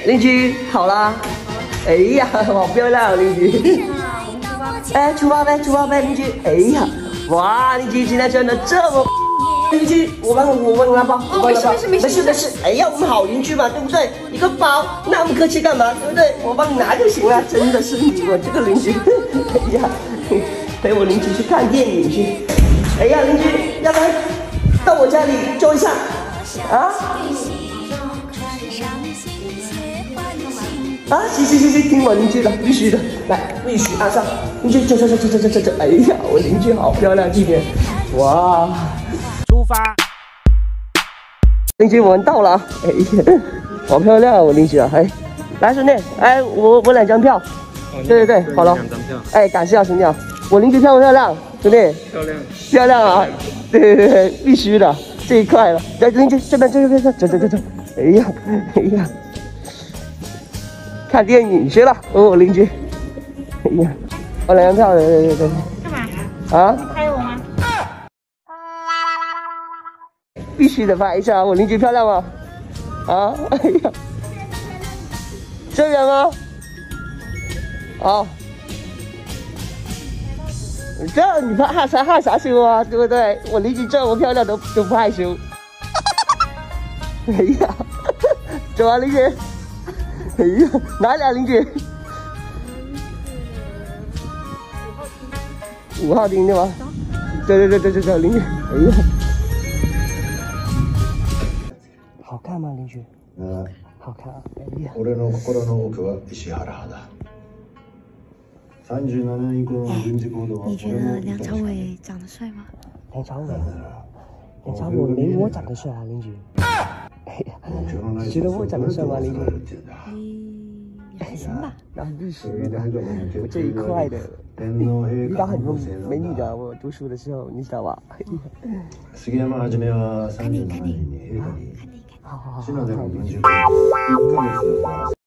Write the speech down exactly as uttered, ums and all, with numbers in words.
邻居好啦。哎呀，好漂亮，邻居。哎，出发呗，出发呗，邻居。哎呀，哇，邻居今天穿的这么。 邻居，我帮我帮拿包，我帮拿包，没事没事。哎呀，我们好邻居嘛，对不对？一个包，那么客气干嘛？对不对？我帮你拿就行了。真的是你，我这个邻居。哎呀，陪我邻居去看电影去。哎呀，邻居，要不然到我家里坐一下啊？啊，行行行行，听我邻居的，必须的，来，必须按上。邻居，走走走走走走走。哎呀，我邻居好漂亮，今天，哇！ 出发， 邻居，我们到了啊！哎呀，好漂亮啊，我邻居啊！哎，来兄弟，哎，我我两张票。哦、对对对，好了。两张票。哎，感谢啊，兄弟啊！我邻居漂不漂亮？兄弟。漂亮。漂亮啊！对对对，必须的，这一块了。来，邻居这边这边这边走走走走。哎呀哎呀，看电影去了，哦，我邻居。哎呀，我两张票，对对对对。 干嘛？ 啊？ 拍我吗？ 必须得拍一下，我邻居漂亮吗？啊，哎呀，这边吗？哦，这你怕害啥害啥羞啊？对不对？我邻居这么漂亮都都不害羞。哎呀，走啊，邻居！哎呀，哪里啊，邻居？五号厅对吗？对对对对对对，邻居。哎呀。 好看吗，邻居？嗯，好看啊！哎呀， 俺の心の奥は石原派だ。三十七年以降の軍事行動は。 你觉得梁朝伟长得帅吗？ 梁朝伟，梁朝伟没我长得帅啊，邻居。哎呀，你觉得我长得帅吗，邻居？ 你还行吧。 然后必须的，我这一块的，遇到很多美女的。我读书的时候，你知道吧？ 杉山はじめは三十七年に映画に。 好好好， 篠田君じゅういっかげつだった。